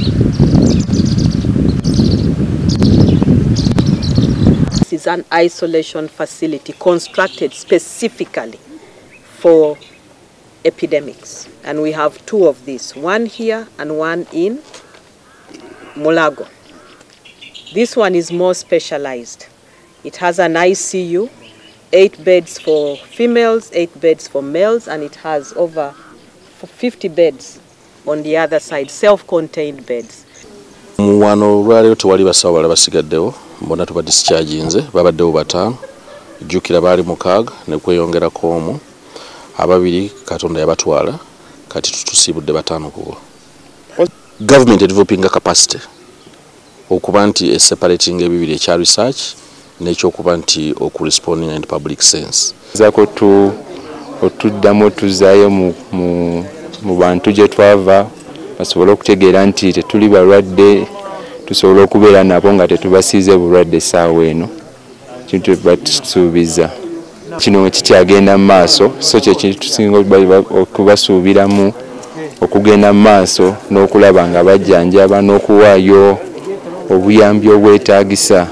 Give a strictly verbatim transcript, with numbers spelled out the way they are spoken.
This is an isolation facility constructed specifically for epidemics, and we have two of these, one here and one in Mulago. This one is more specialized. It has an I C U, eight beds for females, eight beds for males, and it has over fifty beds on the other side, self-contained beds. Wano lwaliro tewali basawo balala basigaddewo, mbona tuba discharginze, babaddewo bataano, jjukira baali mukaaga ne kweyongerako omu, ababiri Katonda yabatwala, kati tutusiibudde bataano kubo. Government developing a capacity okuba nti separating ebibiri ekya research n'ekyokuba nti okuresponding in public sense. Zako tu otuddamu tuzaayo mu, mu, mu bantu gye twava basobole okutegeera nti tetuli balwadde, tusobole okubeera nabo nga tetubasiize bulwadde essaawa eno. Kintu batusuubiza. Kino kikyagenda mu maaso, so kye kintu tusinga okubasuubiramu okugenda mu maaso n'okulaba nga bajjanjaba n'okuwaayo obuyambi obwetaagisa.